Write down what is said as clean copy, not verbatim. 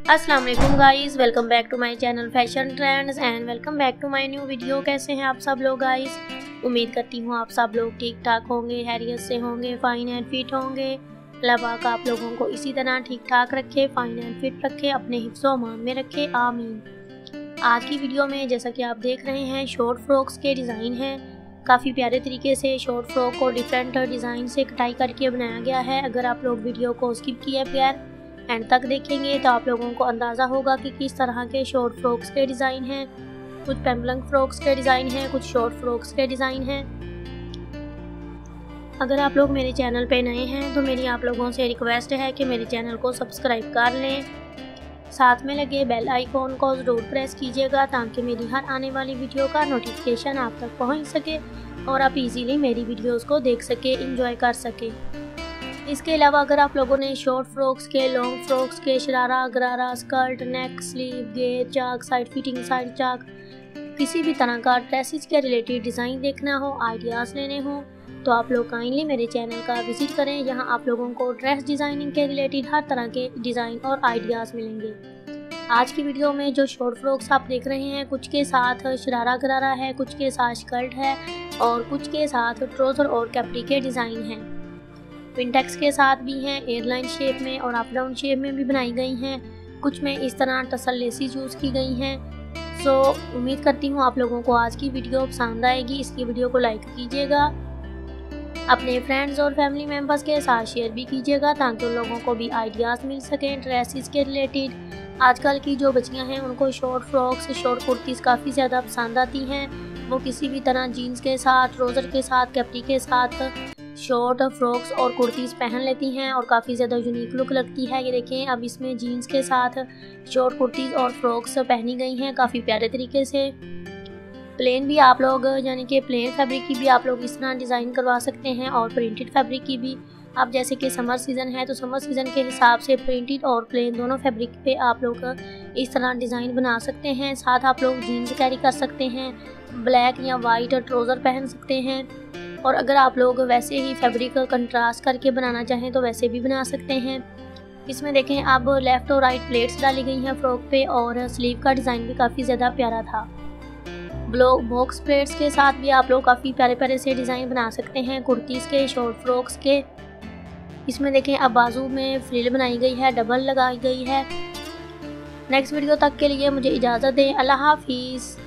अस्सलाम वालेकुम guys, welcome back to my channel fashion trends and welcome back to my new video. कैसे हैं आप सब लोग गाइस? उम्मीद करती हूँ आप सब लोग ठीक ठाक होंगे, हैरियत से होंगे, फाइन एंड फिट होंगे। अल्लाह पाक आप लोगों को इसी तरह ठीक ठाक रखे, फाइन एंड फिट रखे, अपने हिफ्ज़ो अमान में रखे, आमीन। आज की वीडियो में जैसा कि आप देख रहे हैं शॉर्ट फ्रॉक्स के डिज़ाइन हैं। काफ़ी प्यारे तरीके से शॉर्ट फ्रॉक को डिफरेंट डिज़ाइन से कटाई करके बनाया गया है। अगर आप लोग वीडियो को स्किप किए बगैर एंड तक देखेंगे तो आप लोगों को अंदाज़ा होगा कि किस तरह के शॉर्ट फ्रॉक्स के डिज़ाइन हैं। कुछ पेम्पलंग फ्रॉक्स के डिज़ाइन हैं, कुछ शॉर्ट फ्रॉक्स के डिज़ाइन हैं। अगर आप लोग मेरे चैनल पे नए हैं तो मेरी आप लोगों से रिक्वेस्ट है कि मेरे चैनल को सब्सक्राइब कर लें, साथ में लगे बेल आइकॉन को ज़रूर प्रेस कीजिएगा ताकि मेरी हर आने वाली वीडियो का नोटिफिकेशन आप तक पहुंच सके और आप इजीली मेरी वीडियोस को देख सके, एंजॉय कर सके। इसके अलावा अगर आप लोगों ने शॉर्ट फ्रॉक्स के, लॉन्ग फ्रॉक्स के, sharara, gharara, skirt, neck, sleeve, घेर, चाक, साइड फिटिंग, साइड चाक, किसी भी तरह का ड्रेसेस के रिलेटेड डिज़ाइन देखना हो, आइडियाज़ लेने हो तो आप लोग काइंडली मेरे चैनल का विजिट करें। यहाँ आप लोगों को ड्रेस डिज़ाइनिंग के रिलेटेड हर तरह के डिज़ाइन और आइडियाज़ मिलेंगे। आज की वीडियो में जो शॉर्ट फ्रॉक्स आप देख रहे हैं, कुछ के साथ शरारा गरारा है, कुछ के साथ स्कर्ट है और कुछ के साथ ट्राउज़र और कैप्री के डिज़ाइन हैं। पिनटेक्स के साथ भी हैं, एयरलाइन शेप में और अप डाउन शेप में भी बनाई गई हैं। कुछ में इस तरह टसल लेसेस यूज़ की गई हैं। उम्मीद करती हूँ आप लोगों को आज की वीडियो पसंद आएगी। इसकी वीडियो को लाइक कीजिएगा, अपने फ्रेंड्स और फैमिली मेम्बर्स के साथ शेयर भी कीजिएगा ताकि उन लोगों को भी आइडियाज़ मिल सकें ड्रेसेस के रिलेटेड। आजकल की जो बच्चियां हैं उनको शॉर्ट फ्रॉक्स, शॉर्ट कुर्तीज़ काफ़ी ज़्यादा पसंद आती हैं। वो किसी भी तरह जीन्स के साथ, ट्राउज़र के साथ, कैप्री के साथ शॉर्ट फ्रॉक्स और कुर्तीज़ पहन लेती हैं और काफ़ी ज़्यादा यूनिक लुक लगती है। ये देखें, अब इसमें जीन्स के साथ शॉर्ट कुर्तीज़ और फ्रॉक्स पहनी गई हैं काफ़ी प्यारे तरीके से। प्लेन भी आप लोग यानी कि प्लेन फैब्रिक की भी आप लोग इस तरह डिज़ाइन करवा सकते हैं और प्रिंटेड फैब्रिक की भी। अब जैसे कि समर सीज़न है तो समर सीज़न के हिसाब से प्रिंटेड और प्लेन दोनों फैब्रिक पे आप लोग इस तरह डिज़ाइन बना सकते हैं। साथ आप लोग जीन्स कैरी कर सकते हैं, ब्लैक या वाइट ट्राउज़र पहन सकते हैं और अगर आप लोग वैसे ही फैब्रिक कंट्रास्ट करके बनाना चाहें तो वैसे भी बना सकते हैं। इसमें देखें अब लेफ़्ट और राइट प्लेट्स डाली गई हैं फ्रॉक पे और स्लीव का डिज़ाइन भी काफ़ी ज़्यादा प्यारा था। बॉक्स प्लेट्स के साथ भी आप लोग काफ़ी प्यारे प्यारे से डिज़ाइन बना सकते हैं कुर्तीज़ के, शॉर्ट फ्रॉक्स के। इसमें देखें अब बाजू में फ्रिल बनाई गई है, डबल लगाई गई है। नेक्स्ट वीडियो तक के लिए मुझे इजाज़त दें। अल्लाह हाफिज़।